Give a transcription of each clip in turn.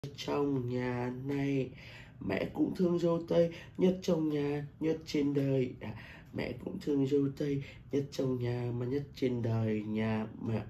Trong nhà này mẹ cũng thương dâu tây nhất trong nhà, nhất trên đời. Mẹ cũng thương dâu tây nhất trong nhà mà nhất trên đời. Nhà mà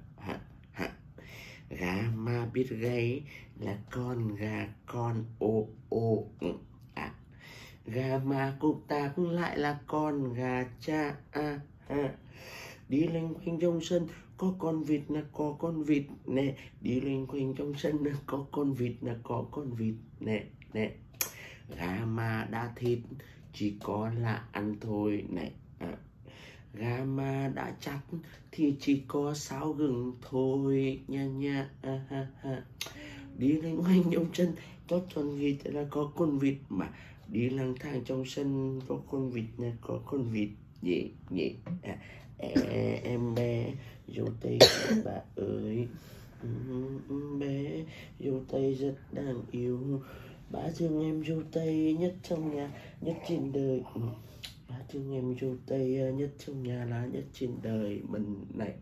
gà mà biết gáy là con gà con ô ô. Gà mà cũng ta cũng lại là con gà cha. Đi loanh quanh trong sân có con vịt là có con vịt nè. Đi loanh quanh trong sân là có con vịt là có con vịt nè nè. Gà mà đã thịt chỉ có là ăn thôi nè. Gà mà đã chắc thì chỉ có sáo gừng thôi nha nha. Đi loanh quanh trong sân có con vịt là có con vịt mà. Đi lang thang trong sân có con vịt là có con vịt nhỉ nhỉ. Em bé dâu tây của bà ơi. Bé dâu tây rất đáng yêu. Bà thương em dâu tây nhất trong nhà, nhất trên đời. Bà thương em dâu tây nhất trong nhà là nhất trên đời mình này.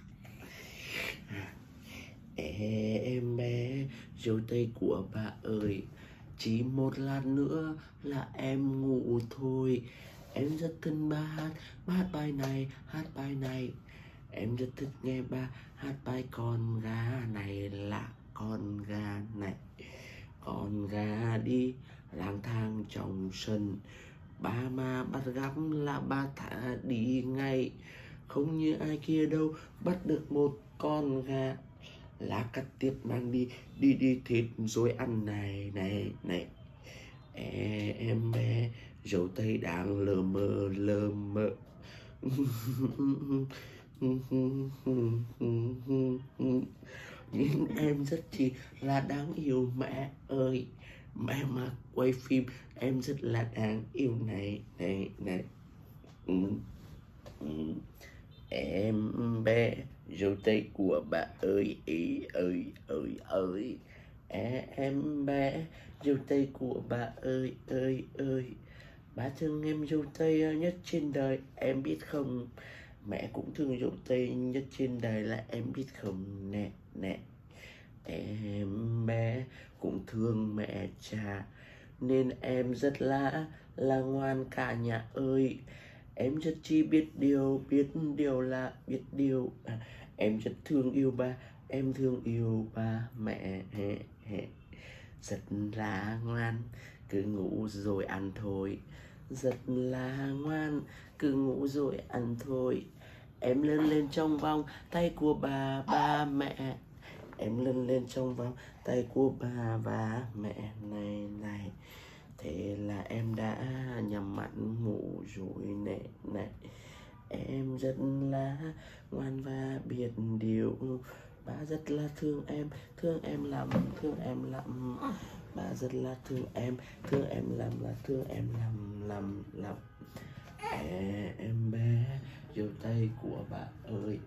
Em bé dâu tây của bà ơi. Chỉ một lát nữa là em ngủ thôi. Em rất thân ba hát bài này, hát bài này. Em rất thích nghe ba hát bài con gà này là con gà này. Con gà đi lang thang trong sân. Ba mà bắt gặp là ba thả đi ngay. Không như ai kia đâu bắt được một con gà là cắt tiếp mang đi đi thịt rồi ăn này này này. Em bé dâu tây đang lờ mờ lờ mờ. Nhưng em rất chi là đáng yêu mẹ ơi. Mẹ mà quay phim em rất là đáng yêu này này này. Em bé dâu tây của bà ơi ơi ơi ơi. Em bé dâu tây của bà ơi ơi ơi. Bà thương em dâu tây nhất trên đời em biết không. Mẹ cũng thương dâu tây nhất trên đời là em biết không nè nè. Em bé cũng thương mẹ cha nên em rất là ngoan cả nhà ơi. Em rất chi biết điều là biết điều. Em rất thương yêu ba, em thương yêu ba mẹ. Rất là ngoan, cứ ngủ rồi ăn thôi. Rất là ngoan, cứ ngủ rồi ăn thôi. Em lớn lên trong vòng tay của ba mẹ. Em lớn lên trong vòng tay của ba và mẹ này này. Thế là em đã nhắm mắt ngủ rồi nè này. Em rất là ngoan và biết điều. Ba rất là thương em lắm, thương em lắm. Ba rất là thương em lắm, là thương em lắm. Em bé dâu tây của bà ơi.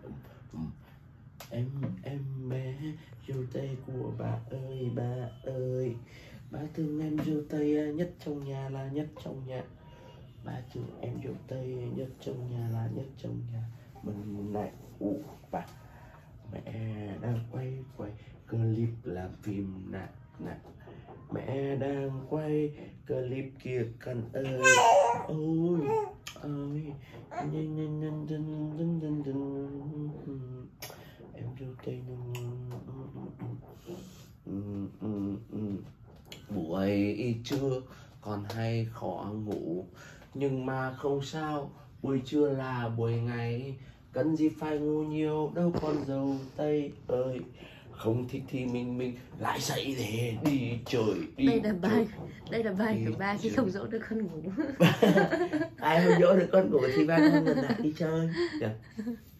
Em bé dâu tây của bà ơi. Ba thương em dâu tây nhất trong nhà là nhất trong nhà. Ba thương em dâu tây nhất trong nhà là nhất trong nhà mình này. Bà mẹ đang quay clip làm phim nè nè. Mẹ đang quay clip kia con ơi. Ôi ơi em dâu tây buổi trưa còn hay khó ngủ nhưng mà không sao, buổi trưa là buổi ngày, cần gì phải ngủ nhiều đâu con dâu tây ơi. Không thích thì mình lại dậy để đi chơi đi. Đây là bài của ba khi không dỗ được con ngủ. Ai không dỗ được con ngủ thì ba con lại đi chơi.